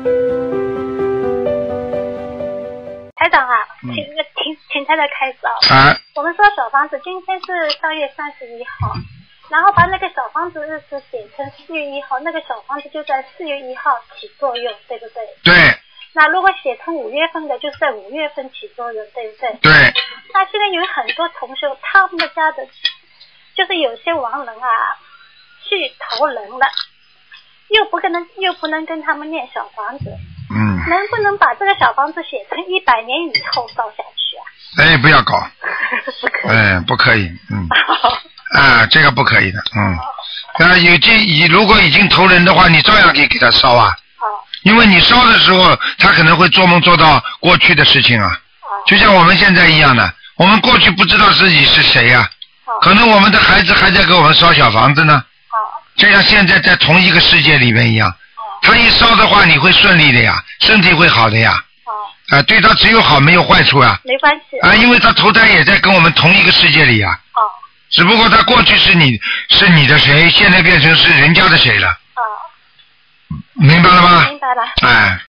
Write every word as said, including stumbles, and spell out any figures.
台长啊， 嗯请请请台长开始啊。 啊， 我们说小房子，今天是三月三十一号，然后把那个小房子日子写成四月一号，那个小房子就在四月一号起作用，对不对？ 对那如果写成五月份的，就是在五月份起作用，对不对？ 对， 那现在有很多同学，他们家的，就是有些亡人啊，去投人了，又不跟能又不能跟他们念小房子， 嗯， 能不能把这个小房子写成一百年以后烧下去啊？ 哎，不要搞， 不可以。 哎，不可以，嗯，啊，这个不可以的，嗯，啊，有经已如果已经投人的话，你照样可以给他烧啊， 好， 因为你烧的时候，他可能会做梦做到过去的事情啊， 好， 就像我们现在一样的，我们过去不知道自己是谁呀、 好， 可能我们的孩子还在给我们烧小房子呢， 好， 就像现在在同一个世界里面一样， 好， 他一烧的话，你会顺利的呀，身体会好的呀， 好， 啊，对他只有好没有坏处啊， 没关系。 啊，因为他投胎也在跟我们同一个世界里呀， 好， 只不过他过去是你是你的谁，现在变成是人家的谁了， 好， 明白了吗？ 明白了。 哎。